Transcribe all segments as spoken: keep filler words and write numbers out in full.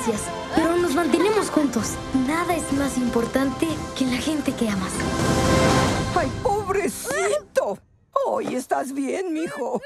diferencias, pero nos mantenemos juntos. Nada es más importante que la gente que amas. ¡Ay, pobrecito! Hoy estás bien, mijo.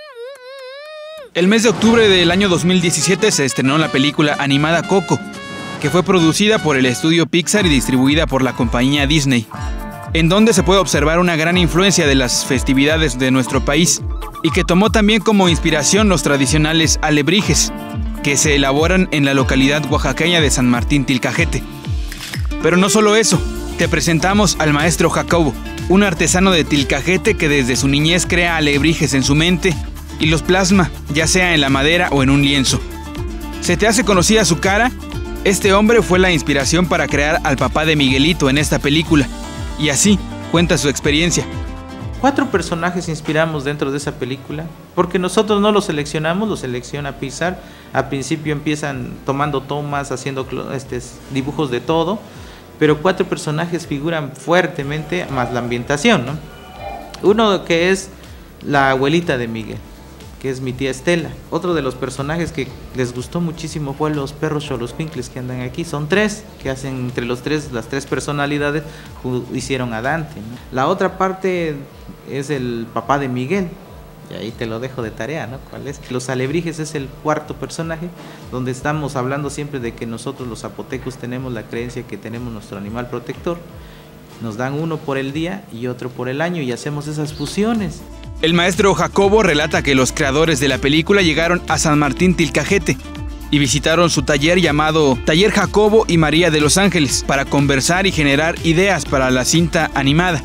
El mes de octubre del año dos mil diecisiete se estrenó la película animada Coco, que fue producida por el estudio Pixar y distribuida por la compañía Disney, en donde se puede observar una gran influencia de las festividades de nuestro país y que tomó también como inspiración los tradicionales alebrijes, que se elaboran en la localidad oaxaqueña de San Martín Tilcajete. Pero no solo eso, te presentamos al maestro Jacobo, un artesano de Tilcajete que desde su niñez crea alebrijes en su mente y los plasma, ya sea en la madera o en un lienzo. ¿Se te hace conocida su cara? Este hombre fue la inspiración para crear al papá de Miguelito en esta película, y así cuenta su experiencia. Cuatro personajes inspiramos dentro de esa película, porque nosotros no los seleccionamos, los selecciona Pixar. Al principio empiezan tomando tomas, haciendo este, dibujos de todo, pero cuatro personajes figuran fuertemente, más la ambientación, ¿no? Uno que es la abuelita de Miguel, que es mi tía Estela. Otro de los personajes que les gustó muchísimo fue los perros xoloscuincles que andan aquí. Son tres, que hacen entre los tres, las tres personalidades, hicieron a Dante, ¿no? La otra parte es el papá de Miguel, y ahí te lo dejo de tarea, ¿no? ¿Cuál es? Los alebrijes es el cuarto personaje, donde estamos hablando siempre de que nosotros los zapotecos tenemos la creencia que tenemos nuestro animal protector. Nos dan uno por el día y otro por el año y hacemos esas fusiones. El maestro Jacobo relata que los creadores de la película llegaron a San Martín Tilcajete y visitaron su taller llamado Taller Jacobo y María de los Ángeles para conversar y generar ideas para la cinta animada.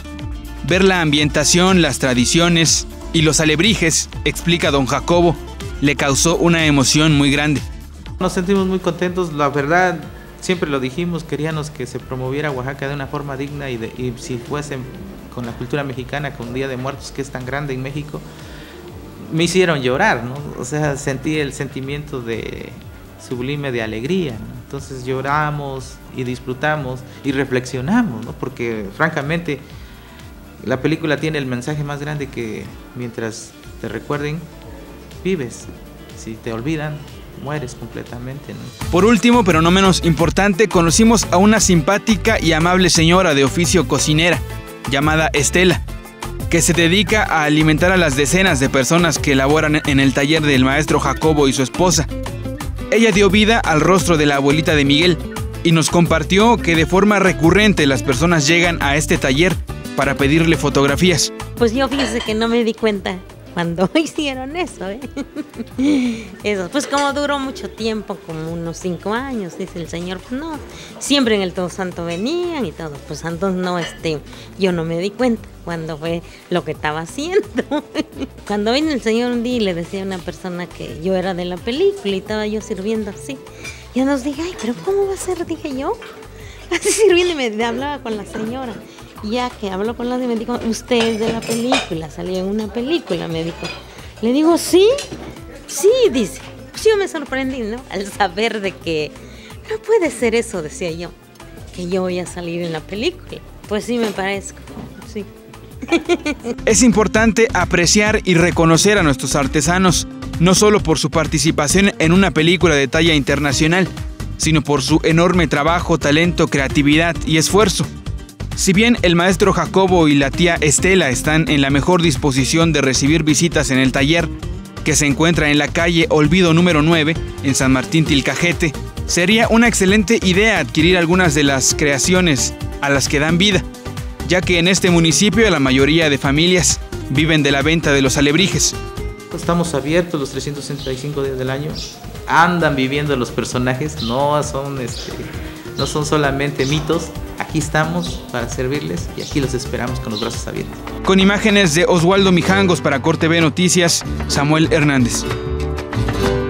Ver la ambientación, las tradiciones y los alebrijes, explica don Jacobo, le causó una emoción muy grande. Nos sentimos muy contentos, la verdad, siempre lo dijimos, queríamos que se promoviera Oaxaca de una forma digna y, de, y si fuese con la cultura mexicana, con Día de Muertos, que es tan grande en México, me hicieron llorar, ¿no? O sea, sentí el sentimiento de sublime de alegría, ¿no? Entonces lloramos y disfrutamos y reflexionamos, ¿no? Porque francamente la película tiene el mensaje más grande que mientras te recuerden, vives. Si te olvidan, mueres completamente, ¿no? Por último, pero no menos importante, conocimos a una simpática y amable señora de oficio cocinera, llamada Estela, que se dedica a alimentar a las decenas de personas que laboran en el taller del maestro Jacobo y su esposa. Ella dio vida al rostro de la abuelita de Miguel y nos compartió que de forma recurrente las personas llegan a este taller para pedirle fotografías. Pues yo fíjese que no me di cuenta cuando hicieron eso, ¿eh? Eso, pues como duró mucho tiempo, como unos cinco años, dice el señor, pues no, siempre en el Todo Santo venían y todo, pues entonces no, este, yo no me di cuenta cuando fue lo que estaba haciendo. Cuando vino el señor un día y le decía a una persona que yo era de la película y estaba yo sirviendo así, ya nos dije, ay, pero ¿cómo va a ser? Dije yo, así sirviendo y me hablaba con la señora. Ya que hablo con la y me dijo, usted es de la película, salió en una película, me dijo. Le digo, ¿sí? Sí, dice. Pues yo me sorprendí, ¿no? Al saber de que no puede ser eso, decía yo, que yo voy a salir en la película. Pues sí, me parezco, sí. Es importante apreciar y reconocer a nuestros artesanos, no solo por su participación en una película de talla internacional, sino por su enorme trabajo, talento, creatividad y esfuerzo. Si bien el maestro Jacobo y la tía Estela están en la mejor disposición de recibir visitas en el taller, que se encuentra en la calle Olvido número nueve, en San Martín Tilcajete, sería una excelente idea adquirir algunas de las creaciones a las que dan vida, ya que en este municipio la mayoría de familias viven de la venta de los alebrijes. Estamos abiertos los trescientos sesenta y cinco días del año, andan viviendo los personajes, no son, este, no son solamente mitos. Aquí estamos para servirles y aquí los esperamos con los brazos abiertos. Con imágenes de Oswaldo Mijangos para Corte B Noticias, Samuel Hernández.